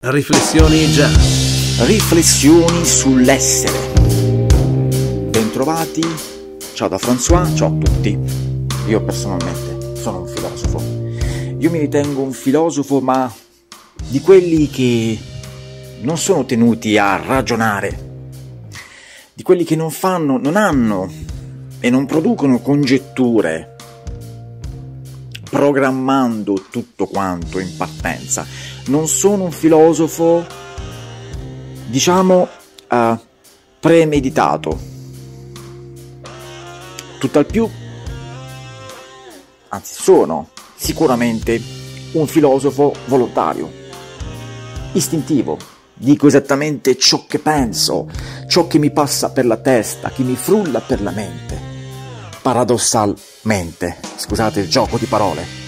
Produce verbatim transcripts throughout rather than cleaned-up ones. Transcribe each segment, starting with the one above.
Riflessioni jazz. Riflessioni sull'essere. Bentrovati, ciao da François, ciao a tutti. Io personalmente sono un filosofo. Io mi ritengo un filosofo, ma di quelli che non sono tenuti a ragionare, di quelli che non fanno, non hanno e non producono congetture, programmando tutto quanto in partenza. Non sono un filosofo, diciamo, uh, premeditato. Tutt'al più, anzi sono sicuramente un filosofo volontario, istintivo. Dico esattamente ciò che penso, ciò che mi passa per la testa, che mi frulla per la mente. Paradossalmente, scusate il gioco di parole.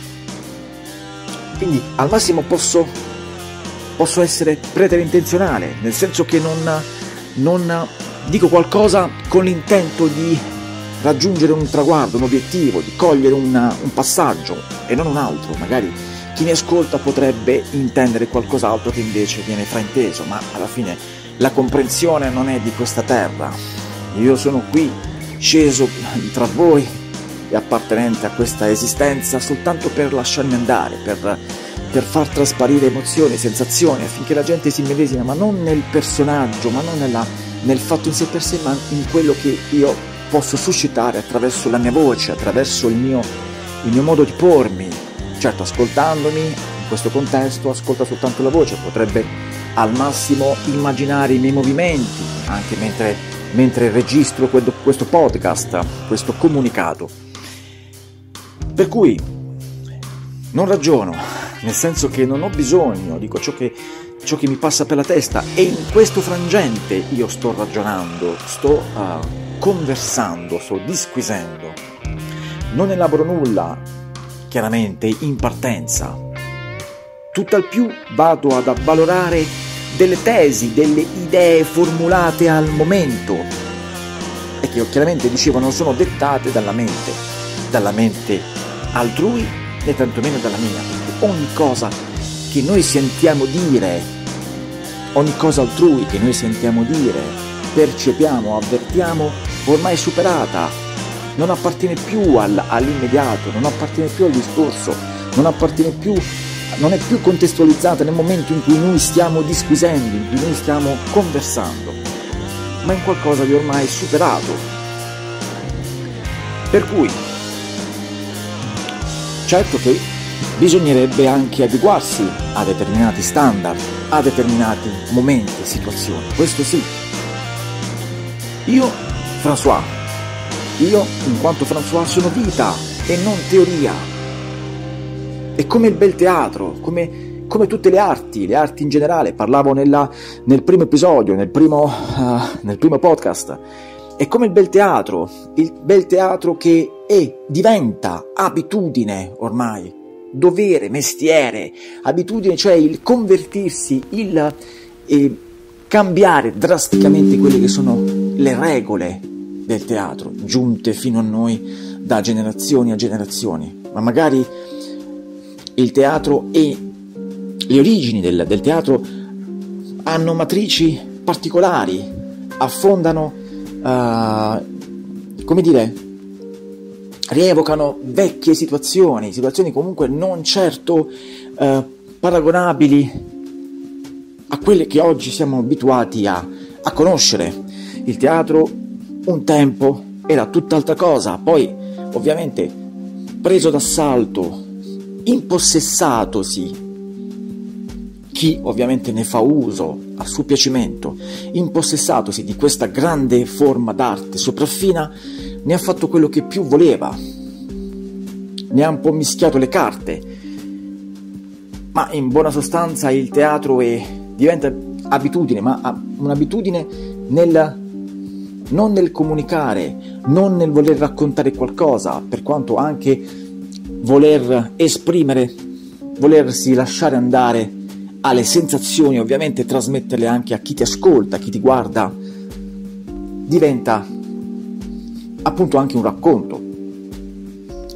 Quindi al massimo posso, posso essere preterintenzionale, nel senso che non, non dico qualcosa con l'intento di raggiungere un traguardo, un obiettivo, di cogliere una, un passaggio e non un altro. Magari chi mi ascolta potrebbe intendere qualcos'altro che invece viene frainteso, ma alla fine la comprensione non è di questa terra. Io sono qui, sceso tra voi e appartenente a questa esistenza soltanto per lasciarmi andare, per, per far trasparire emozioni, sensazioni, affinché la gente si immedesima, ma non nel personaggio, ma non nella, nel fatto in sé per sé, ma in quello che io posso suscitare attraverso la mia voce, attraverso il mio, il mio modo di pormi. Certo, ascoltandomi in questo contesto ascolta soltanto la voce, potrebbe al massimo immaginare i miei movimenti anche mentre, mentre registro questo podcast, questo comunicato. Per cui non ragiono, nel senso che non ho bisogno, dico ciò che, ciò che mi passa per la testa, e in questo frangente io sto ragionando, sto uh, conversando, sto disquisendo. Non elaboro nulla, chiaramente, in partenza. Tutt'al più vado ad avvalorare delle tesi, delle idee formulate al momento e che chiaramente, dicevo, non sono dettate dalla mente, dalla mente altrui né tantomeno dalla mia, perché ogni cosa che noi sentiamo dire, ogni cosa altrui che noi sentiamo dire, percepiamo, avvertiamo, ormai è superata, non appartiene più al, all'immediato, non appartiene più al discorso, non appartiene più, non è più contestualizzata nel momento in cui noi stiamo disquisendo, in cui noi stiamo conversando, ma in qualcosa di ormai superato. Per cui certo che bisognerebbe anche adeguarsi a determinati standard, a determinati momenti, situazioni, questo sì. Io, François, io in quanto François sono vita e non teoria. È come il bel teatro, come, come tutte le arti, le arti in generale. Parlavo nella, nel primo episodio, nel primo, uh, nel primo podcast. È come il bel teatro, il bel teatro che è, diventa abitudine ormai, dovere, mestiere, abitudine, cioè il convertirsi, il eh, cambiare drasticamente quelle che sono le regole del teatro, giunte fino a noi da generazioni a generazioni. Ma magari il teatro e le origini del, del teatro hanno matrici particolari, affondano Uh, come dire, rievocano vecchie situazioni, situazioni comunque non certo uh, paragonabili a quelle che oggi siamo abituati a, a conoscere. Il teatro un tempo era tutt'altra cosa, poi ovviamente preso d'assalto, impossessatosi, chi ovviamente ne fa uso a suo piacimento, impossessatosi di questa grande forma d'arte sopraffina, ne ha fatto quello che più voleva, ne ha un po' mischiato le carte, ma in buona sostanza il teatro è, diventa abitudine, ma un'abitudine nel, non nel comunicare, non nel voler raccontare qualcosa, per quanto anche voler esprimere, volersi lasciare andare alle sensazioni, ovviamente trasmetterle anche a chi ti ascolta, a chi ti guarda, diventa appunto anche un racconto,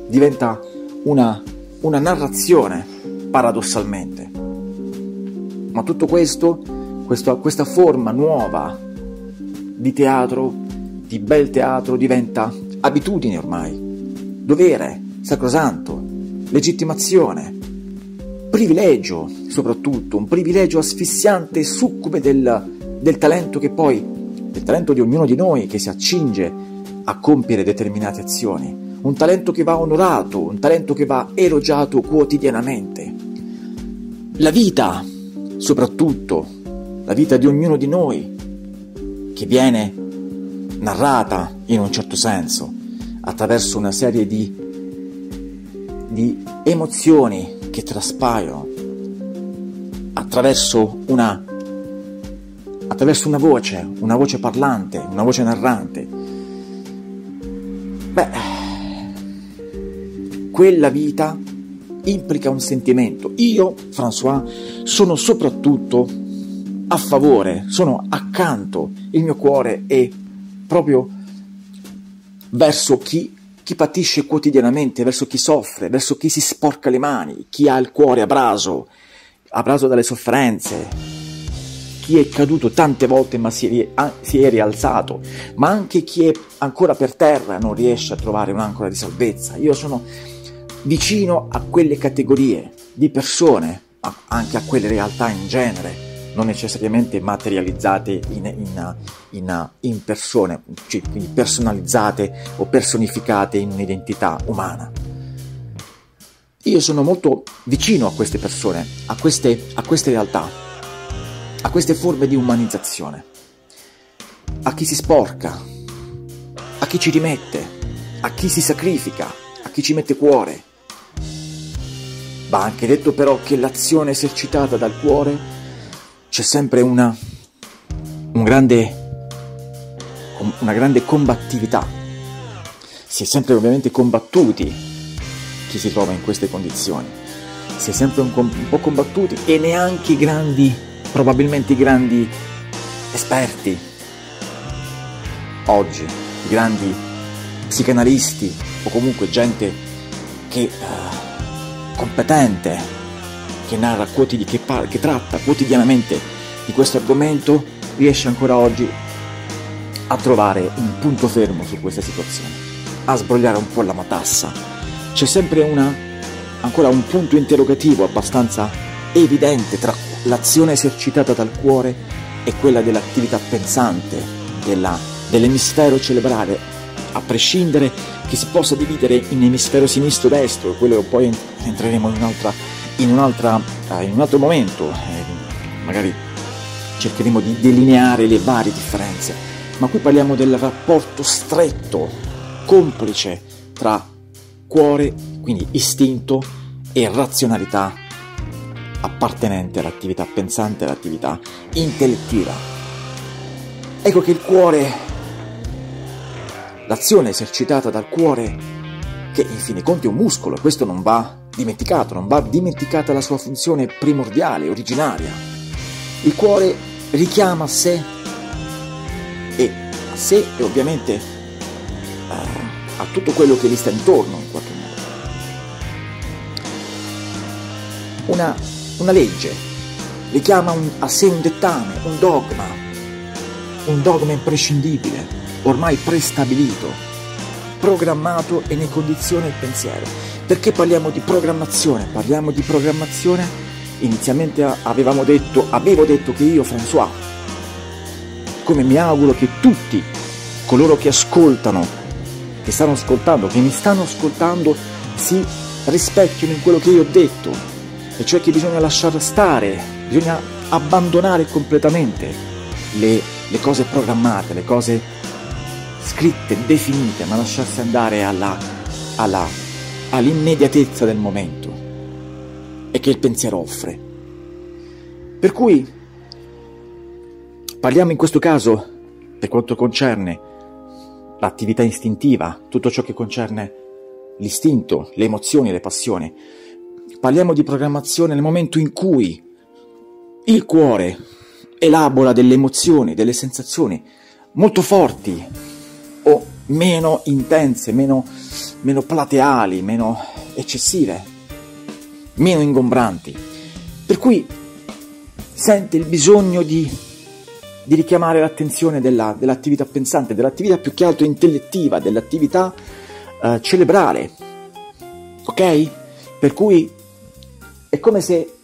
diventa una, una narrazione, paradossalmente. Ma tutto questo, questo questa forma nuova di teatro, di bel teatro, diventa abitudine ormai, dovere, sacrosanto, legittimazione, privilegio soprattutto, un privilegio asfissiante e succube del, del talento che poi, del talento di ognuno di noi che si accinge a compiere determinate azioni, un talento che va onorato, un talento che va elogiato quotidianamente. La vita, soprattutto, la vita di ognuno di noi, che viene narrata in un certo senso attraverso una serie di, di emozioni che traspaiono, attraverso una, attraverso una voce, una voce parlante, una voce narrante. Beh, quella vita implica un sentimento. Io, François, sono soprattutto a favore, sono accanto, il mio cuore è proprio verso chi, chi patisce quotidianamente, verso chi soffre, verso chi si sporca le mani, chi ha il cuore abraso, abraso dalle sofferenze, chi è caduto tante volte ma si è, si è rialzato, ma anche chi è ancora per terra e non riesce a trovare un'ancora di salvezza. Io sono vicino a quelle categorie di persone, anche a quelle realtà in genere, non necessariamente materializzate in, in, in, in persone, cioè quindi personalizzate o personificate in un'identità umana. Io sono molto vicino a queste persone, a queste, a queste realtà, a queste forme di umanizzazione, a chi si sporca, a chi ci rimette, a chi si sacrifica, a chi ci mette cuore. Va anche detto però che l'azione esercitata dal cuore c'è sempre una, un grande, una grande combattività. Si è sempre ovviamente combattuti chi si trova in queste condizioni. Si è sempre un, un po' combattuti e neanche i grandi, probabilmente i grandi esperti oggi, i grandi psicanalisti o comunque gente che uh, competente, che narra quotidi- che, par- che tratta quotidianamente di questo argomento, riesce ancora oggi a trovare un punto fermo su questa situazione, a sbrogliare un po' la matassa. C'è sempre una, ancora un punto interrogativo abbastanza evidente tra l'azione esercitata dal cuore e quella dell'attività pensante, della, dell'emisfero cerebrale, a prescindere che si possa dividere in emisfero sinistro-destro, quello poi entreremo in un'altra in, un'altra, uh, in un altro momento, eh, magari cercheremo di delineare le varie differenze, ma qui parliamo del rapporto stretto, complice tra cuore, quindi istinto, e razionalità appartenente all'attività pensante, all'attività intellettiva. Ecco che il cuore, l'azione esercitata dal cuore, che in fin dei conti è un muscolo, e questo non va dimenticato, non va dimenticata la sua funzione primordiale, originaria. Il cuore richiama a sé e a sé e ovviamente uh, a tutto quello che gli sta intorno in qualche modo. Una, una legge richiama un, a sé un dettame, un dogma, un dogma imprescindibile, ormai prestabilito, programmato e ne condiziona il pensiero. Perché parliamo di programmazione? Parliamo di programmazione, inizialmente avevamo detto, avevo detto che io, François, come mi auguro che tutti coloro che ascoltano, che stanno ascoltando, che mi stanno ascoltando, si rispecchino in quello che io ho detto, e cioè che bisogna lasciare stare, bisogna abbandonare completamente le, le cose programmate, le cose scritte, definite, ma lasciarsi andare alla, alla all'immediatezza del momento e che il pensiero offre. Per cui parliamo in questo caso, per quanto concerne l'attività istintiva, tutto ciò che concerne l'istinto, le emozioni, le passioni, parliamo di programmazione nel momento in cui il cuore elabora delle emozioni, delle sensazioni molto forti o meno intense, meno, meno plateali, meno eccessive, meno ingombranti. Per cui sente il bisogno di, di richiamare l'attenzione della, dell'attività pensante, dell'attività più che altro intellettiva, dell'attività uh, cerebrale, ok? Per cui è come se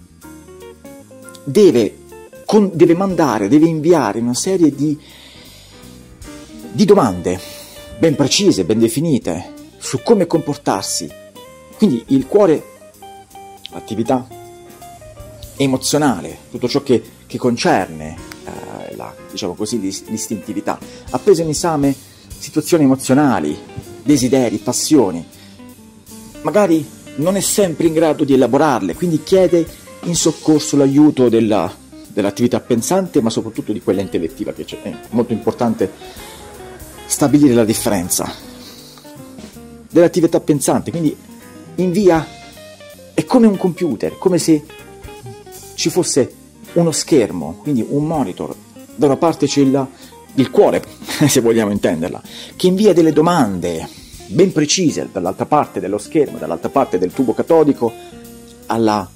deve, con, deve mandare, deve inviare una serie di, di domande ben precise, ben definite, su come comportarsi. Quindi il cuore, l'attività emozionale, tutto ciò che, che concerne eh, la, diciamo così, l'istintività, ha preso in esame situazioni emozionali, desideri, passioni, magari non è sempre in grado di elaborarle, quindi chiede in soccorso l'aiuto della, dell'attività pensante, ma soprattutto di quella intellettiva, che è molto importante stabilire la differenza dell'attività pensante. Quindi invia, è come un computer, come se ci fosse uno schermo, quindi un monitor, da una parte c'è il, il cuore, se vogliamo intenderla, che invia delle domande ben precise dall'altra parte dello schermo, dall'altra parte del tubo catodico, alla,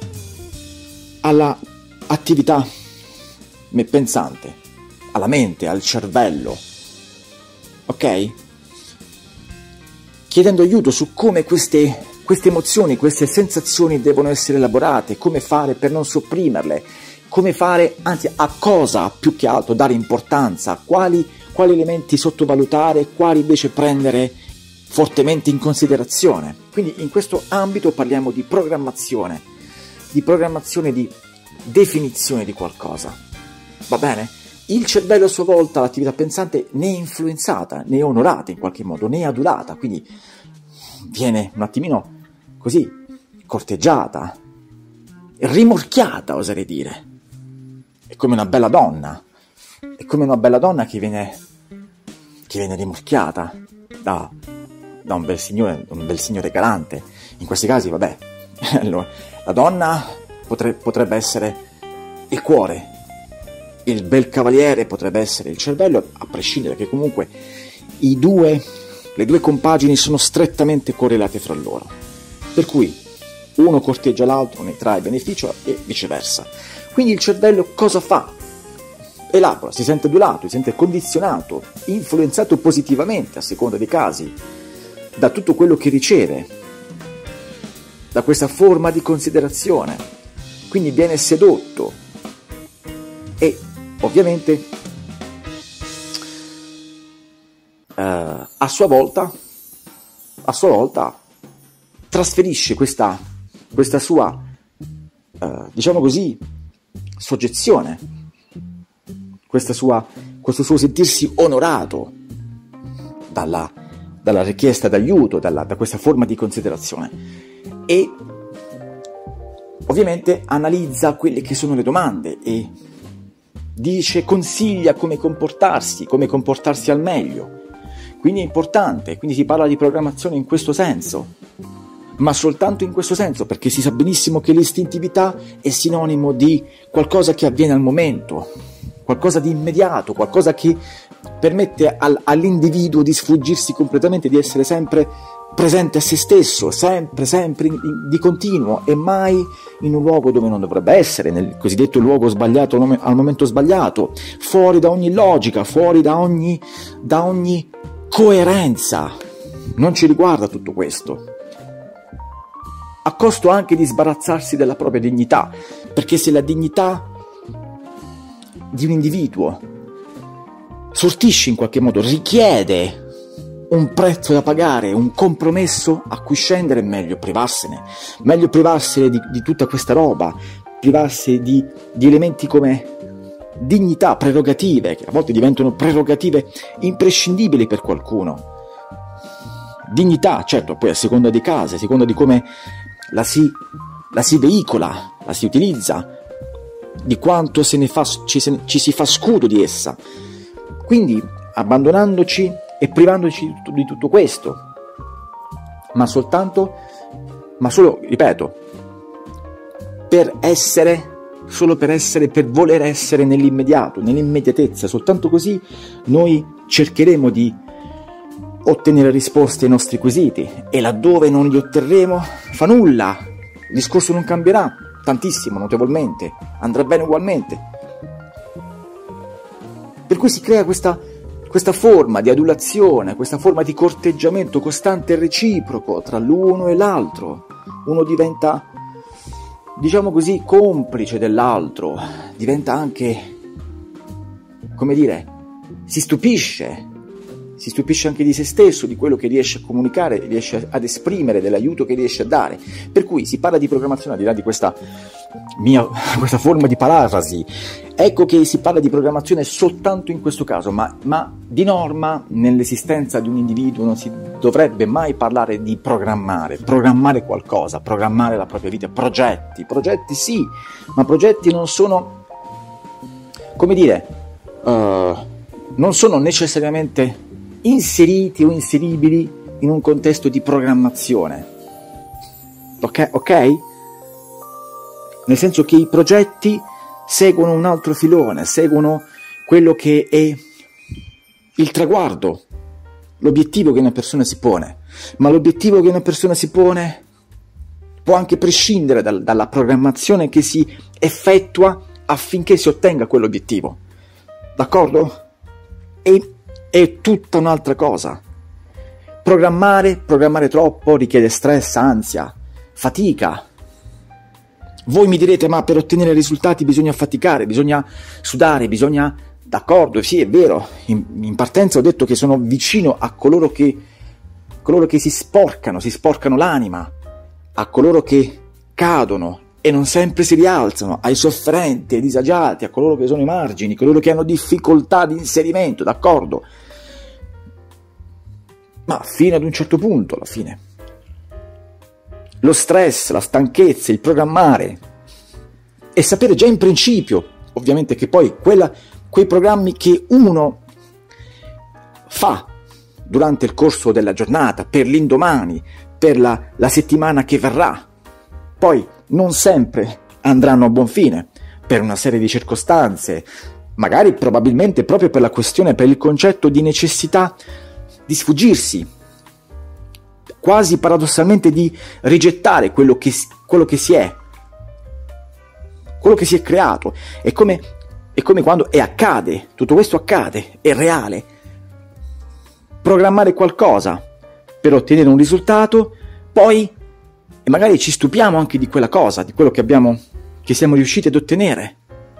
alla attività pensante, alla mente, al cervello, ok? Chiedendo aiuto su come queste, queste emozioni, queste sensazioni devono essere elaborate, come fare per non sopprimerle, come fare, anzi a cosa più che altro dare importanza, quali, quali elementi sottovalutare, quali invece prendere fortemente in considerazione. Quindi in questo ambito parliamo di programmazione, di programmazione, di definizione di qualcosa, va bene? Il cervello a sua volta, l'attività pensante, ne è influenzata, ne è onorata in qualche modo, ne è adulata, quindi viene un attimino così corteggiata, rimorchiata, oserei dire. È come una bella donna, è come una bella donna che viene, che viene rimorchiata da, da un bel signore, un bel signore galante. In questi casi, vabbè, la donna potre, potrebbe essere il cuore, il bel cavaliere potrebbe essere il cervello, a prescindere che comunque i due, le due compagini sono strettamente correlate fra loro, per cui uno corteggia l'altro, ne trae beneficio e viceversa. Quindi il cervello cosa fa? Elabora, si sente adulato, si sente condizionato, influenzato positivamente, a seconda dei casi, da tutto quello che riceve, da questa forma di considerazione, quindi viene sedotto e ovviamente eh, a sua volta a sua volta trasferisce questa, questa sua eh, diciamo così soggezione, questa sua, questo suo sentirsi onorato dalla, dalla richiesta d'aiuto, dalla, da questa forma di considerazione, e ovviamente analizza quelle che sono le domande e dice, consiglia come comportarsi, come comportarsi al meglio. Quindi è importante, quindi si parla di programmazione in questo senso, ma soltanto in questo senso, perché si sa benissimo che l'istintività è sinonimo di qualcosa che avviene al momento, qualcosa di immediato, qualcosa che permette al, all'individuo di sfuggirsi completamente, di essere sempre presente a se stesso, sempre, sempre in, in, di continuo, e mai in un luogo dove non dovrebbe essere, nel cosiddetto luogo sbagliato al momento sbagliato, fuori da ogni logica, fuori da ogni, da ogni coerenza. Non ci riguarda tutto questo, a costo anche di sbarazzarsi della propria dignità, perché se la dignità di un individuo sortisce in qualche modo, richiede un prezzo da pagare, un compromesso a cui scendere, è meglio privarsene, meglio privarsene di, di tutta questa roba, privarsi di, di elementi come dignità, prerogative, che a volte diventano prerogative imprescindibili per qualcuno. Dignità, certo, poi a seconda dei casi, a seconda di come la si, la si veicola, la si utilizza, di quanto se ne fa, ci, se ne, ci si fa scudo di essa. Quindi abbandonandoci e privandoci di tutto, di tutto questo, ma soltanto, ma solo, ripeto, per essere, solo per essere, per voler essere nell'immediato, nell'immediatezza. Soltanto così noi cercheremo di ottenere risposte ai nostri quesiti, e laddove non li otterremo fa nulla, il discorso non cambierà, tantissimo, notevolmente, andrà bene ugualmente. Per cui si crea questa, questa forma di adulazione, questa forma di corteggiamento costante e reciproco tra l'uno e l'altro. Uno diventa, diciamo così, complice dell'altro, diventa anche, come dire, si stupisce, si stupisce anche di se stesso, di quello che riesce a comunicare, riesce ad esprimere, dell'aiuto che riesce a dare. Per cui si parla di programmazione, al di là di questa mia, questa forma di parafrasi. Ecco che si parla di programmazione soltanto in questo caso, ma, ma di norma nell'esistenza di un individuo non si dovrebbe mai parlare di programmare, programmare qualcosa, programmare la propria vita, progetti, progetti sì, ma progetti non sono, come dire, uh, non sono necessariamente inseriti o inseribili in un contesto di programmazione, ok? Ok? Nel senso che i progetti seguono un altro filone, seguono quello che è il traguardo, l'obiettivo che una persona si pone, ma l'obiettivo che una persona si pone può anche prescindere dal, dalla programmazione che si effettua affinché si ottenga quell'obiettivo, d'accordo? E è tutta un'altra cosa. Programmare, programmare troppo richiede stress, ansia, fatica. Voi mi direte, ma per ottenere risultati bisogna faticare, bisogna sudare, bisogna... D'accordo, sì, è vero, in, in partenza ho detto che sono vicino a coloro che, coloro che si sporcano, si sporcano l'anima, a coloro che cadono e non sempre si rialzano, ai sofferenti, ai disagiati, a coloro che sono ai margini, coloro che hanno difficoltà di inserimento, d'accordo? Ma fino ad un certo punto, alla fine. Lo stress, la stanchezza, il programmare e sapere già in principio, ovviamente, che poi quella, quei programmi che uno fa durante il corso della giornata, per l'indomani, per la, la settimana che verrà, poi non sempre andranno a buon fine, per una serie di circostanze, magari probabilmente proprio per la questione, per il concetto di necessità di sfuggirsi, quasi paradossalmente di rigettare quello che, quello che si è, quello che si è creato. È come, è come quando, e accade, tutto questo accade, è reale. Programmare qualcosa per ottenere un risultato, poi e magari ci stupiamo anche di quella cosa, di quello che abbiamo, che siamo riusciti ad ottenere.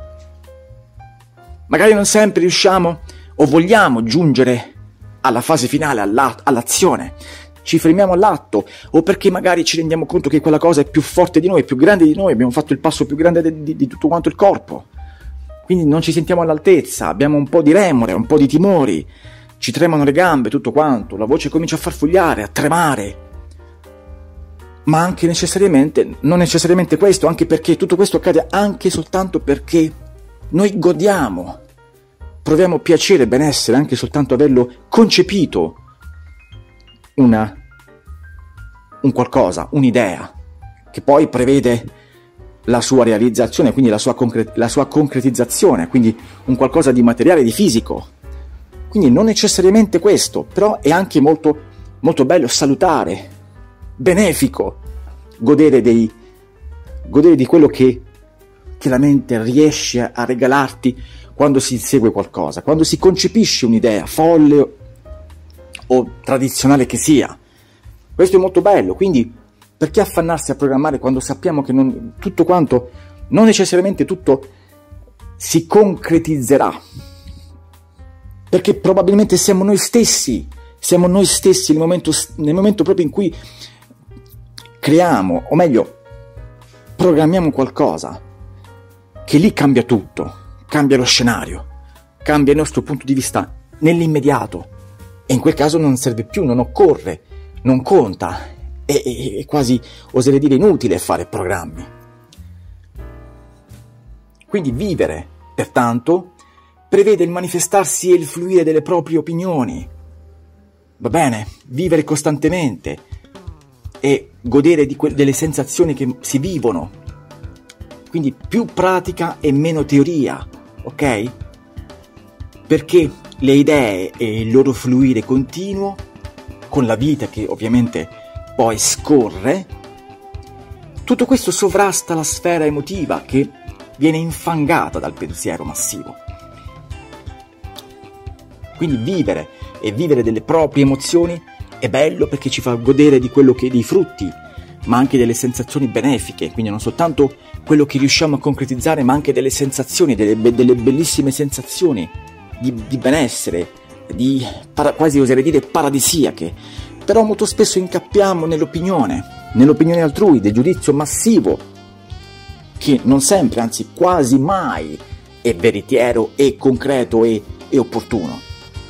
Magari non sempre riusciamo o vogliamo giungere alla fase finale, alla, all'azione. Ci fermiamo all'atto, o perché magari ci rendiamo conto che quella cosa è più forte di noi, è più grande di noi, abbiamo fatto il passo più grande di, di, di tutto quanto il corpo. Quindi non ci sentiamo all'altezza, abbiamo un po' di remore, un po' di timori, ci tremano le gambe, tutto quanto, la voce comincia a farfugliare, a tremare. Ma anche necessariamente, non necessariamente questo, anche perché tutto questo accade anche soltanto perché noi godiamo, proviamo piacere e benessere anche soltanto averlo concepito, una, un qualcosa, un'idea, che poi prevede la sua realizzazione, quindi la sua, concre- la sua concretizzazione, quindi un qualcosa di materiale, di fisico. Quindi non necessariamente questo, però è anche molto, molto bello, salutare, benefico, godere, dei, godere di quello che, che la mente riesce a regalarti quando si insegue qualcosa, quando si concepisce un'idea, folle o tradizionale che sia. Questo è molto bello, quindi perché affannarsi a programmare quando sappiamo che non, tutto quanto, non necessariamente tutto si concretizzerà? Perché probabilmente siamo noi stessi, siamo noi stessi nel momento, nel momento proprio in cui creiamo, o meglio, programmiamo qualcosa, che lì cambia tutto, cambia lo scenario, cambia il nostro punto di vista nell'immediato, e in quel caso non serve più, non occorre, non conta, è, è, è quasi, oserei dire, inutile fare programmi. Quindi vivere, pertanto, prevede il manifestarsi e il fluire delle proprie opinioni, va bene? Vivere costantemente e godere di que- delle sensazioni che si vivono, quindi più pratica e meno teoria, ok? Perché le idee e il loro fluire continuo, con la vita che ovviamente poi scorre, Tutto questo sovrasta la sfera emotiva che viene infangata dal pensiero massivo. Quindi vivere e vivere delle proprie emozioni è bello perché ci fa godere di quello che dei frutti, ma anche delle sensazioni benefiche, quindi non soltanto quello che riusciamo a concretizzare, ma anche delle sensazioni, delle, be- delle bellissime sensazioni di, di benessere, di para- quasi oserei dire paradisiache. Però molto spesso incappiamo nell'opinione, nell'opinione altrui, del giudizio massivo, che non sempre, anzi quasi mai, è veritiero e concreto e, e opportuno.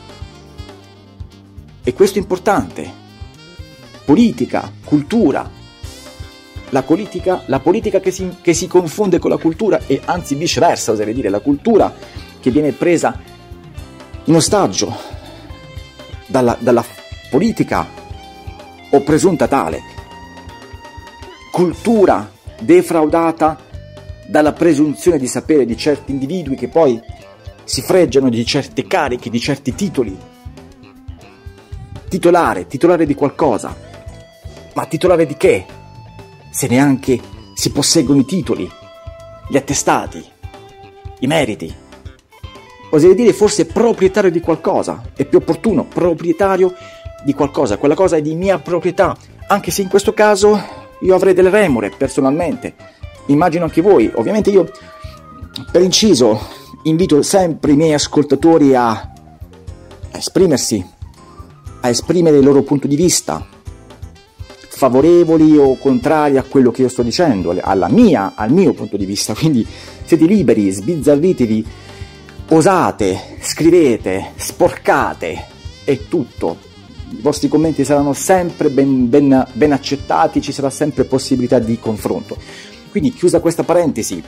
E questo è importante. Politica, cultura. La politica, la politica che, si, che si confonde con la cultura e anzi viceversa, oserei dire, la cultura che viene presa in ostaggio dalla, dalla politica o presunta tale. Cultura defraudata dalla presunzione di sapere di certi individui che poi si freggiano di certe cariche, di certi titoli. Titolare, titolare di qualcosa. Ma titolare di che? Se neanche si posseggono i titoli, gli attestati, i meriti. Oserei dire forse proprietario di qualcosa, è più opportuno, proprietario di qualcosa, quella cosa è di mia proprietà, anche se in questo caso io avrei delle remore personalmente, immagino anche voi. Ovviamente io, per inciso, invito sempre i miei ascoltatori a, a esprimersi, a esprimere il loro punto di vista, favorevoli o contrari a quello che io sto dicendo, alla mia, al mio punto di vista. Quindi siete liberi, sbizzarritevi, osate, scrivete, sporcate, è tutto. I vostri commenti saranno sempre ben, ben, ben accettati, ci sarà sempre possibilità di confronto. Quindi chiusa questa parentesi,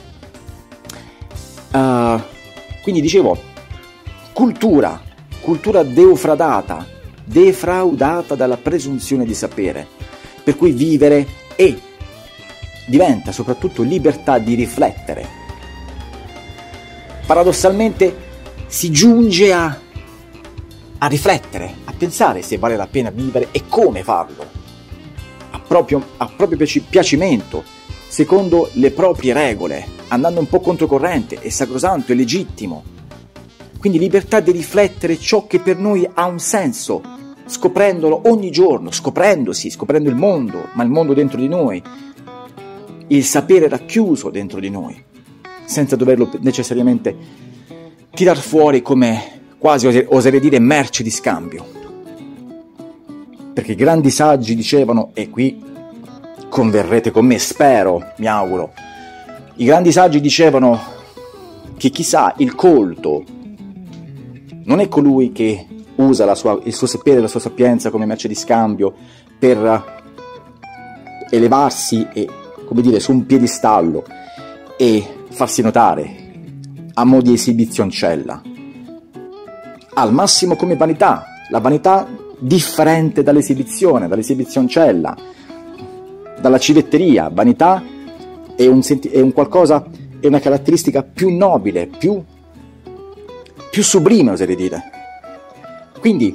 uh, quindi dicevo, cultura, cultura defraudata, defraudata dalla presunzione di sapere, per cui vivere e diventa soprattutto libertà di riflettere. Paradossalmente si giunge a, a riflettere, a pensare se vale la pena vivere e come farlo, a proprio, a proprio piaci, piacimento, secondo le proprie regole, andando un po' controcorrente, è sacrosanto, è legittimo. Quindi libertà di riflettere ciò che per noi ha un senso, scoprendolo ogni giorno, scoprendosi, scoprendo il mondo, ma il mondo dentro di noi, il sapere racchiuso dentro di noi, senza doverlo necessariamente tirar fuori come quasi oserei dire merce di scambio. Perché i grandi saggi dicevano, e qui converrete con me, spero, mi auguro, i grandi saggi dicevano che chissà il colto non è colui che usa la sua, il suo sapere, la sua sapienza come merce di scambio per elevarsi e, come dire, su un piedistallo e farsi notare a mo' di esibizioncella. Al massimo come vanità, la vanità differente dall'esibizione, dall'esibizioncella, dalla civetteria. Vanità è un, senti- è un qualcosa, è una caratteristica più nobile, più, più sublime, oserei dire. Quindi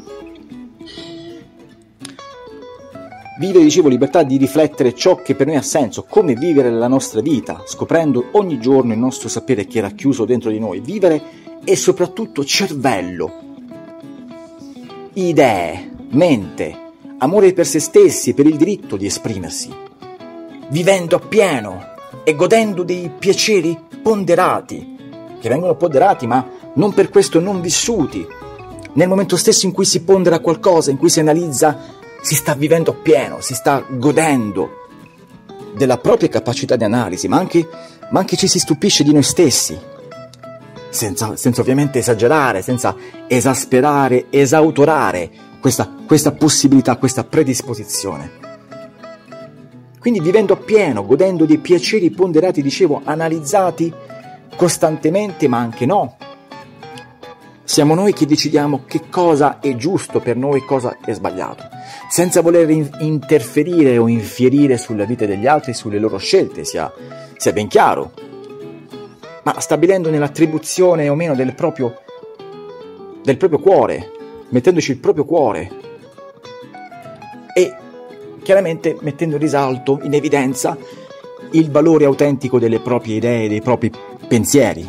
vivere, dicevo, libertà di riflettere ciò che per noi ha senso, come vivere la nostra vita, scoprendo ogni giorno il nostro sapere che è racchiuso dentro di noi. Vivere e soprattutto cervello, idee, mente, amore per se stessi e per il diritto di esprimersi, vivendo appieno e godendo dei piaceri ponderati, che vengono ponderati ma non per questo non vissuti. Nel momento stesso in cui si pondera qualcosa, in cui si analizza, si sta vivendo appieno, si sta godendo della propria capacità di analisi, ma anche, ma anche ci si stupisce di noi stessi, senza, senza ovviamente esagerare, senza esasperare, esautorare questa, questa possibilità, questa predisposizione. Quindi vivendo appieno, godendo dei piaceri ponderati, dicevo, analizzati costantemente, ma anche no. Siamo noi che decidiamo che cosa è giusto per noi, cosa è sbagliato, senza voler in- interferire o infierire sulla vita degli altri, sulle loro scelte, sia, sia ben chiaro, ma stabilendone l'attribuzione o meno del proprio, del proprio cuore, mettendoci il proprio cuore e chiaramente mettendo in risalto, in evidenza, il valore autentico delle proprie idee, dei propri pensieri.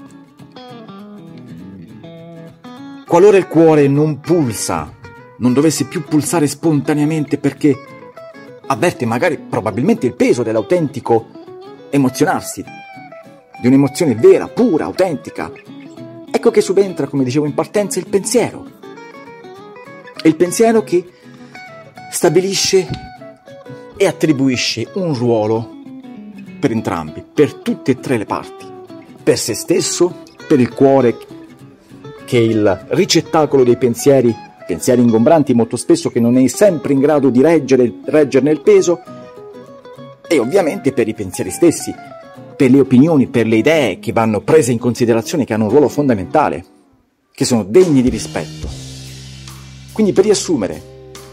Qualora il cuore non pulsa, non dovesse più pulsare spontaneamente perché avverte magari probabilmente il peso dell'autentico emozionarsi, di un'emozione vera, pura, autentica, ecco che subentra, come dicevo in partenza, il pensiero. È il pensiero che stabilisce e attribuisce un ruolo per entrambi, per tutte e tre le parti, per se stesso, per il cuore che è il ricettacolo dei pensieri, pensieri ingombranti molto spesso che non è sempre in grado di reggere, reggerne il peso, e ovviamente per i pensieri stessi, per le opinioni, per le idee che vanno prese in considerazione, che hanno un ruolo fondamentale, che sono degni di rispetto. Quindi, per riassumere,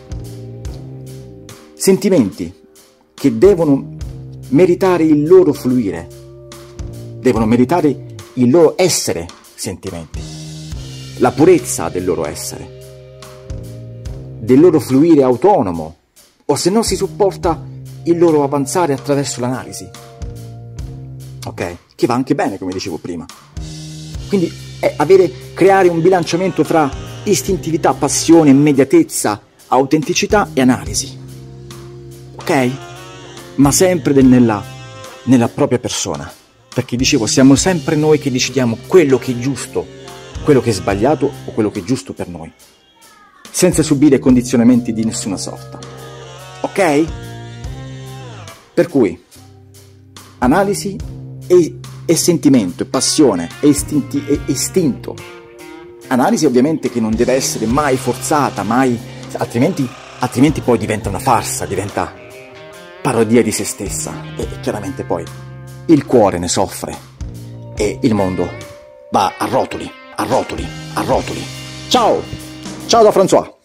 sentimenti che devono meritare il loro fluire, devono meritare il loro essere sentimenti, la purezza del loro essere, del loro fluire autonomo, o se no si supporta il loro avanzare attraverso l'analisi, ok? Che va anche bene, come dicevo prima. Quindi è avere, creare un bilanciamento tra istintività, passione, immediatezza, autenticità e analisi, ok? Ma sempre del, nella, nella propria persona, perché dicevo, siamo sempre noi che decidiamo quello che è giusto, quello che è sbagliato o quello che è giusto per noi, senza subire condizionamenti di nessuna sorta, ok? Per cui analisi e, e sentimento, e passione, e, istinti, e istinto. Analisi ovviamente che non deve essere mai forzata, mai, altrimenti, altrimenti poi diventa una farsa, diventa parodia di se stessa, e chiaramente poi il cuore ne soffre e il mondo va a rotoli, a rotoli, a rotoli. Ciao! Ciao da François!